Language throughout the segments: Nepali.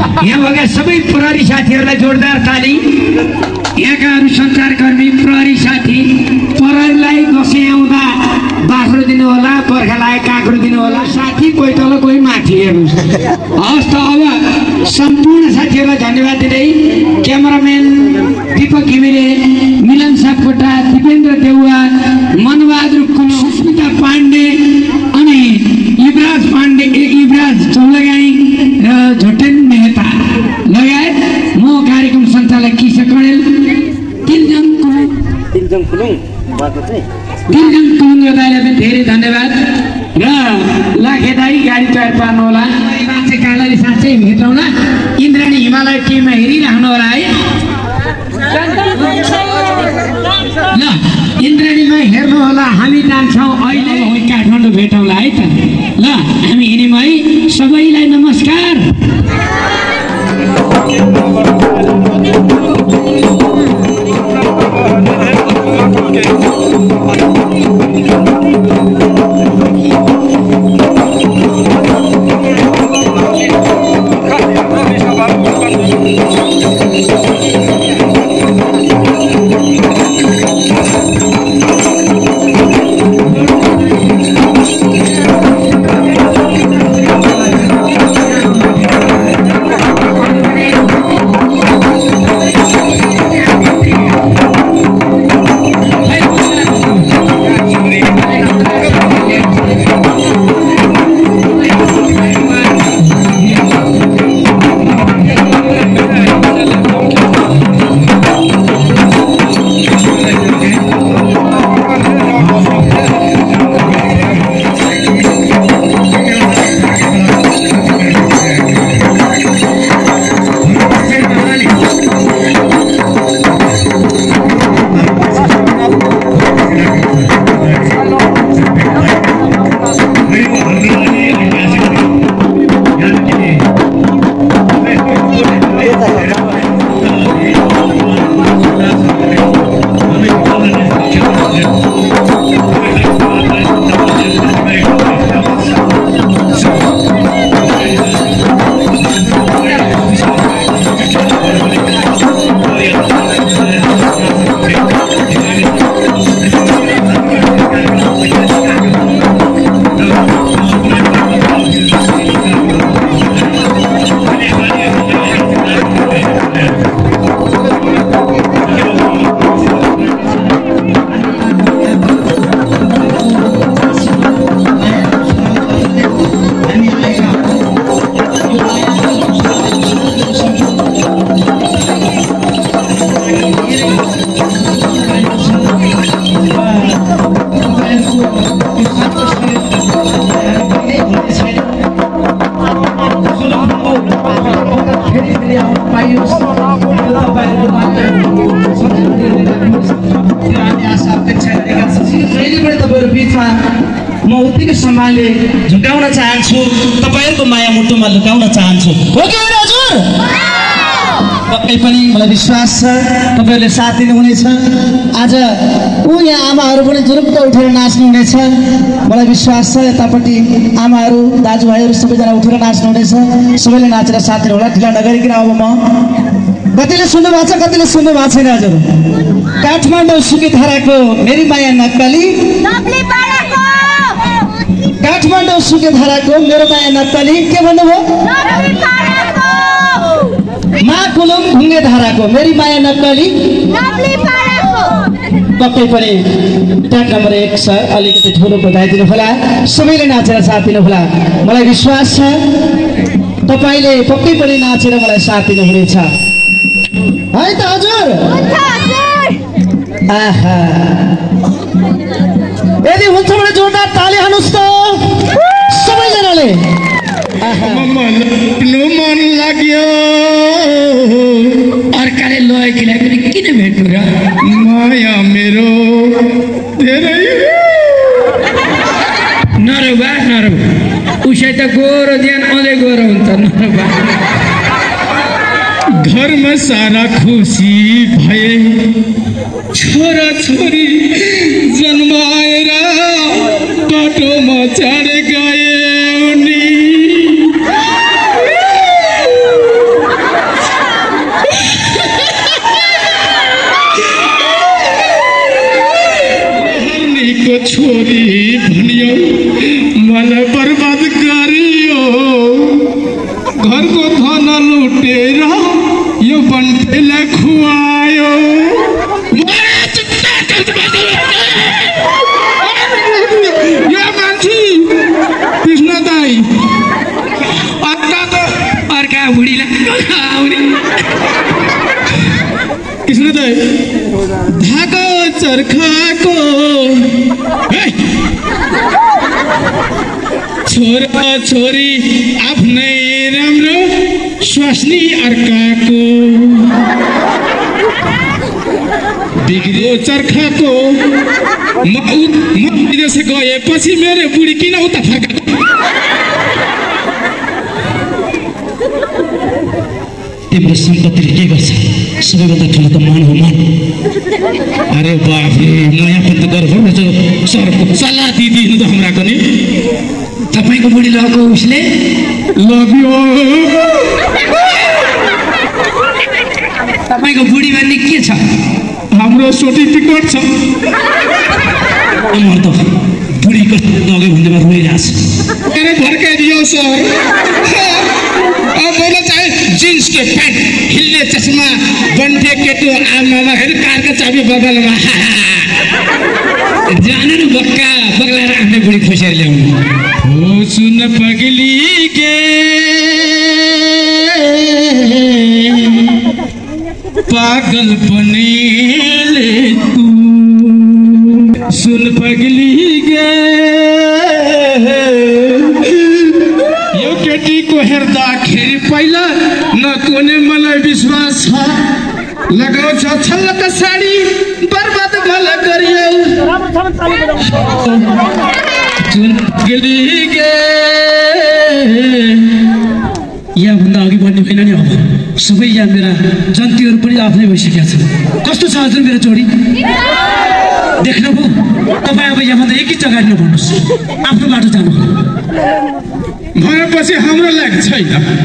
यहाँ भएका सबै प्रहरी साथीहरूलाई जोरदार ताली। यहाँका सञ्चारकर्मी प्रहरी साथी, प्रहरीलाई दसैँ आउँदा बाख्रो दिनु होला, बर्खालाई काँक्रो दिनु होला। साथी कोही तल कोही माथि हेर्नुहोस्। हस् त अब सम्पूर्ण साथीहरूलाई धन्यवाद दिँदै क्यामेराम्यान दीपक घिमिरे, मिलन सापकोटा, दिपेन्द्र देउवा, मनबहादुर कुल, सुस्मिता पाण्डे अनि युवराज पाण्डे, युवराज चौलगाई र झोटेन मेहता लगायत म कार्यक्रम सञ्चालक किशोर कणेल तिलजङ कुलुङ दाइलाई पनि धेरै धन्यवाद र लाखे दाई गाडी तयार पार्नु होला। मान्छे कालाले साँच्चै भेटौँला। इन्द्राणी हिमालय टिममा हेरिराख्नु होला है ल। इन्द्राणीमा हेर्नु होला। हामी जान्छौँ अहिले काठमाडौँ भेटौँला है त ल। हामी हिँड्यौँ है। सबैलाई नमस्कार। म उत्तिकै सम्मानले झुकाउन चाहन्छु, तपाईहरुको माया मुटुमा लुकाउन चाहन्छु। हो कि होइन हजुर? पक्कै पनि मलाई विश्वास छ तपाईहरुले साथ दिनुहुनेछ। आज यहाँ आमाहरू पनि जुरुक्क उठेर नाच्नु हुनेछ। मलाई विश्वास छ यतापट्टि आमाहरू दाजुभाइहरू सबैजना उठेर नाच्नु हुनेछ। सबैले नाचेर साथ दिनु होला। ढिला नगरिकन अब म कतिले सुन्नु भएको छ कतिले सुन्नु भएको छैन हजुर? काठमाडौँ सुकेधाराको मेरी माया नक्कली, काठमाडौँ सुकेधाराको मेरो माया नक्कली, के भन्नुभयो? माकुलुङ ढुङ्गे धाराको मेरी माया नक्कली। पक्कै पनि ट्याग नम्बर 1 छ, अलिकति ठुलो बजाइदिनु होला। सबैले नाचेर साथ दिनु होला। मलाई विश्वास छ तपाईले पक्कै पनि नाचेर मलाई साथ दिनुहुनेछ है त हजुर? आहा, यदि हुन्छ भने जोरदार ताली हान्नुस् त सबैजनाले। मन लाग्यो अर्काले लगेकोलाई पनि किन भेट्नु र? माया मेरो धेरै नरबा नरबा उसै त गोरो ज्यान अझै गोरो हुन्छ नरबा। घरमा सारा खुसी भए छोरा छोरी जन्माएर बाटोमा चढे गए उनी। घरको धन लुटेर यो बन्टेलाई खुवायो। यो मान्छे कृष्ण दाई अर्का बुढीलाई आउने कृष्ण दाई धागो चर्खाको छोरा छोरी आफ्नै राम्रो स्वास्नी अर्काको बिग्रियो चर्खाको म विदेश गएपछि मेरो बुढी किन उता फर्का। तिम्रो सम्पत्तिले के गर्छ? सबैभन्दा ठुलो त मन हो, मन। अरे बाफरे नयाँ पनि त गर्व सरको सल्लाह दिइदिनु त हाम्राको नि। तपाईँको बुढी लगेको उसले लग्यो। तपाईँको बुढी भन्ने के छ? हाम्रो सर्टिफिकेट छ। म त बुढी कस्तो लग्यो भन्दैमा रोइरहेछ। अरे फर्काइदियो सर। मैले चाहिँ जिन्सको प्यान्ट हिल्ने चस्मा बन्थे केटो आमामा हेर कारको चाबी बगलमा जानु न बक्का बगलाएर आफ्नै बुढी खोसेर ल्याउनु। हो सुन पगली के पागल बनेले तू सुन पगली गे यो केटीको हेर्दाखेरि पहिला नकुने मलाई विश्वास छ लगाउँछ छल्लक साडी बर्बाद मलाई गरियो सुन पगली गे। यहाँभन्दा अघि बढ्ने होइन नि। अब सबै यहाँ मेरा जन्तीहरू पनि आफ्नै भइसकेका छन्। कस्तो छ हजुर मेरो जोडी? देख्नुभयो? तपाईँ अब यहाँभन्दा एकै जग्गा नभन्नुहोस्, आफ्नो बाटो जानु। भएपछि हाम्रो लागि छैन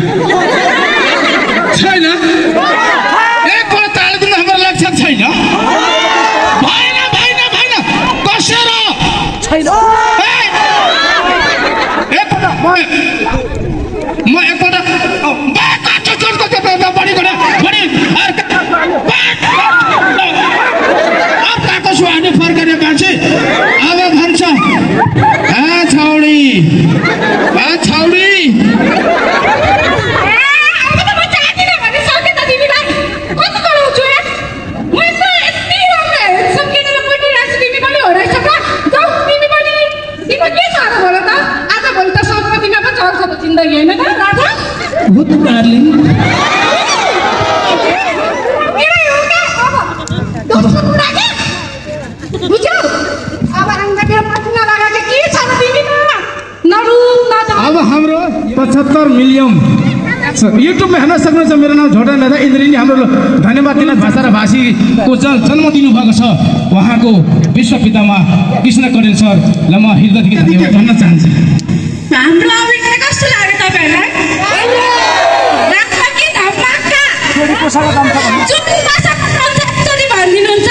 छैन एकपल्ट तालिदिनु हाम्रो लक्ष्य छैन। भएन भएन भएन बसेर छैन। म एकपल्ट अर्काको सुहानी फर्कने मान्छे अब भन्छ छौडी छौडी जिन्दगी होइन राजा हो त डार्लिङ। अब हाम्रो 75 मिलियन युट्युबमा हेर्न सक्नुहुन्छ। मेरो नाम झोटा नेता इन्द्रिनी। हाम्रो धन्यवाद दिन भाषा र भाषीको जन्म दिनुभएको छ उहाँको विश्वपितामा कृष्ण करेल सर ल म हृदयदेखि धन्यवाद भन्न चाहन्छु। हाम्रो अभिनय कस्तो लाग्यो तपाईँलाई? भनिदिनुहुन्छ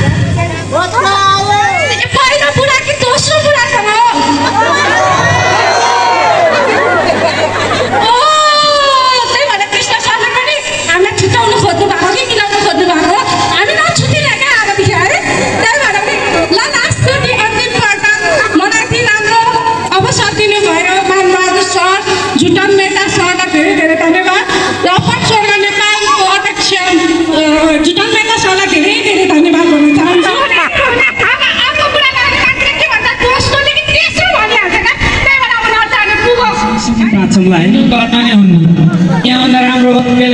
पहिलो बुढा कि दोस्रो बुढासँग हो? त्यही भएर कृष्ण सरले पनि हामीलाई छुट्याउनु खोज्नु भएको कि मिलाउनु खोज्नु भएको हो। हामी नछुटिने क्या अबदेखि है। त्यही भएर पनि ल लास्टको अन्तिम पल्ट मलाई यति राम्रो अवसर दिनु भयो मानबहादुर सर जुटन मेहता सरलाई धेरै धेरै धन्यवाद। र अपन स्वर्ग नेपालको अध्यक्ष जुटन मेहता सरलाई धेरै धेरै धन्यवाद भन्न चाहन्छु। यहाँभन्दा राम्रो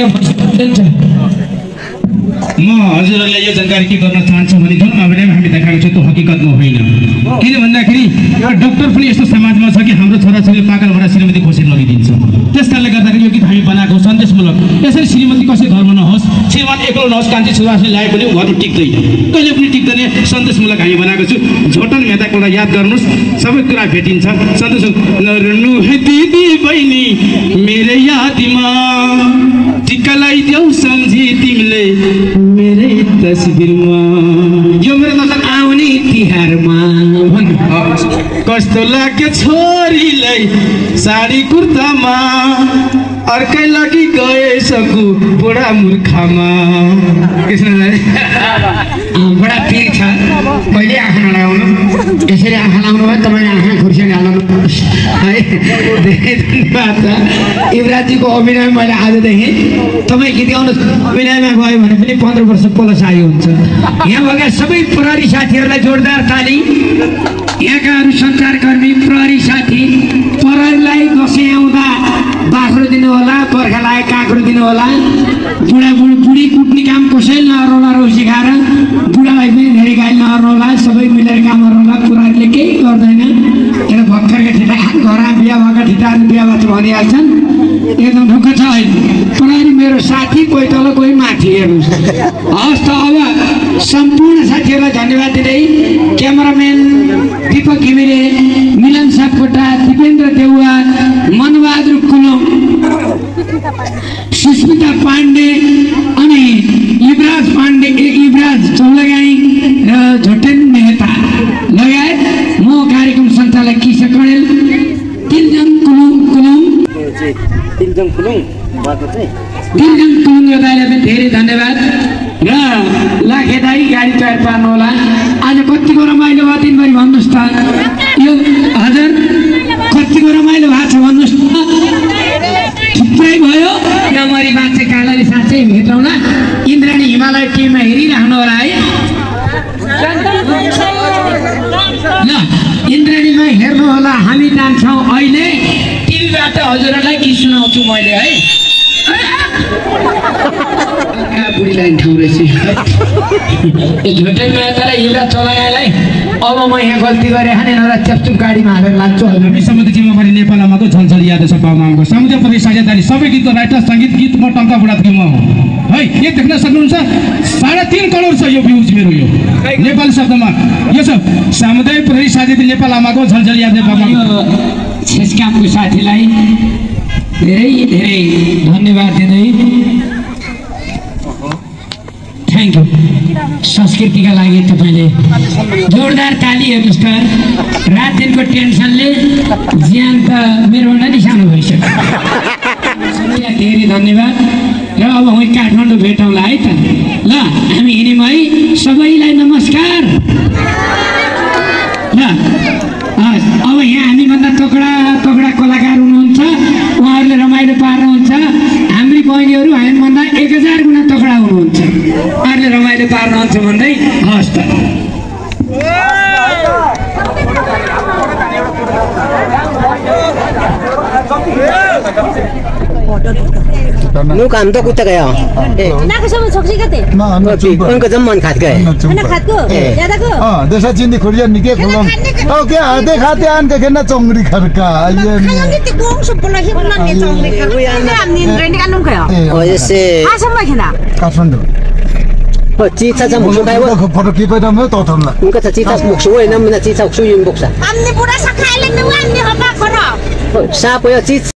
म हजुरहरूलाई यो जानकारी के गर्न चाहन्छु भने जुन अभिनयमा हामी देखाएको छौँ त्यो हकिकतमा होइन। किन भन्दाखेरि डक्टर पनि यस्तो समाजमा छ कि हाम्रो छोराछोरी पागलबाट श्रीमती खोसेर लगिदिन्छ। त्यस कारणले गर्दाखेरि यो गीत हामी बनाएको सन्देशमूलक। यसरी श्रीमती कसै घरमा नहोस्, श्रीमान एक्लो नहोस्, कान्छी छोराछोरी ल्याए पनि घरमा टिक्दैन, कहिले पनि टिक्दैन। सन्देशमूलक हामी बनाएको छु। झोटन मेहताको एउटा याद गर्नुहोस्, सबै कुरा भेटिन्छ। सन्देश नर्नु है दिदी बहिनी मेरो यादमा टिका लगाइदेऊ सम्झी तिमीले मेरै तस्बिरमा। यो मेरो नजर आउने तिहारमा कस्तो लाग्यो छोरीलाई साडी कुर्तामा अर्कै लागि गए सकु बुढा मूर्खमा कृष्णलाई बडा पिर छ पहिले आँखा नलाउनु यसरी आँखा लाउनु भयो तपाईँले आँखा खुर्सानी हाल्नु है धेरै धन्यवाद छ युवराजजीको अभिनय मैले आज देखेँ तपाईँ गीत गाउनु अभिनयमा गयो भने पनि 15 वर्ष प्लस आयो हुन्छ यहाँ भएका सबै प्रहरी साथीहरूलाई जोरदार ताली यहाँका अरू सञ्चारकर्मी प्रहरी साथी प्रहरीलाई दसैँ आउँदा बाख्रो दिनु होला बर्खा लागे काँक्रो दिनु होला बुढी कुट्ने काम कसैले नहराउला रौसी खाएर बुढालाई पनि धेरै गाली नहराउला सबै मिलेर काम गरौँला प्रहरीले केही गर्दैन एउटा भर्खरका ठिटा घरमा बिहा भएका ठिटाहरू बिहा भएको भनिहाल्छन् एकदम ढुक्क छ अहिले प्रहरी मेरो साथी कोही तल कोही माथि हेर्नुहोस् हवस् त अब सम्पूर्ण साथीहरूलाई धन्यवाद दिँदै क्यामेराम्यान दीपक घिमिरे मिलन सापकोटा दिपेन्द्र देउवा मनबहादुर कुलुङ सुस्मिता पाण्डे अनि युवराज पाण्डे युवराज चौलगाई र झोटेन मेहता लगायत म कार्यक्रम सञ्चालक किशोर कणेल तिलजङ कुलुङ दाइलाई पनि धेरै धन्यवाद र लाखे दाई गाडी तयार पार्नु होला आज कतिको रमाइलो भयो दिनभरि भन्नुहोस् त यो हजुर कतिको रमाइलो भएको छ भन्नुहोस् त थुप्रै भयो यहाँमरि बाँचे कालाले साँच्चै भेटौँला इन्द्राणी हिमालय टिममा हेरिराख्नु होला है ल इन्द्राणीमा हेर्नु होला हामी जान्छौँ अहिले टिभीबाट हजुरहरूलाई गीत सुनाउँछु मैले है बुढीलाई ठाउँ रहेछ झुटे मेहतालाई युवराज चौलगाईलाई अब म यहाँ गल्ती गरेँ खाने नरा च्यापचुप गाडीमा हालेर लान्छु हामी समिति जिम्मेवारी नेपाल आमाको झन्झल यादव सभामाको समुद्र प्रदेश साझेदारी सबै गीतको राइटर सङ्गीत गीत म टङ्का बुढा म हो है यो देख्न सक्नुहुन्छ 3.5 करोड छ यो भ्युज मेरो यो नेपाली शब्दमा यो छ सामुदायिक प्रहरी साझेदारी नेपाल आमाको झन्झल यादव सभामा छेस्कामको साथीलाई धेरै धेरै धन्यवाद दिँदै थ्याङ्क यू संस्कृतिका लागि तपाईँले जोरदार ताली हेर्नुहोस् त रात दिनको टेन्सनले ज्यान त मेरोभन्दा नि सानो भइसक्यो सबैलाई धेरै धन्यवाद र अब हामी काठमाडौँ भेटौँला है त ल हामी हिँड्यौँ है सबैलाई नमस्कार ल अब यहाँ हामीभन्दा तगडा कलाकार हुनुहुन्छ उहाँहरूले रमाइलो पार्नुहुन्छ हाम्री बहिनीहरू हामीभन्दा 1000 गुणा तगडा हुनुहुन्छ उहाँहरूले रमाइलो पार्नुहुन्छ भन्दै हवस् त Nu काम तो कुत्ता गया ना कसम छोकसी कते उनको जम मन खात गए ना खात को ज्यादा को हां देशा चिन्नी खुरिया निके खुलम ओ के आधे खाते आन के ना चोंगरी खरका ये खाना के गोंग सुपला ही बना ने चोंगरी खरका हमने रेंडी का नुम खया ओ जैसे आसम में खना काठमाडौँ हो चिचा जम मुक्सु खाइ वो फोटो टिपेर म त थन्ला उनका त चिचा मुक्सु होइन न चिचा मुक्सु युन बोक्सा हमने पूरा सखाइले न हमने हबा खना साप यो चिज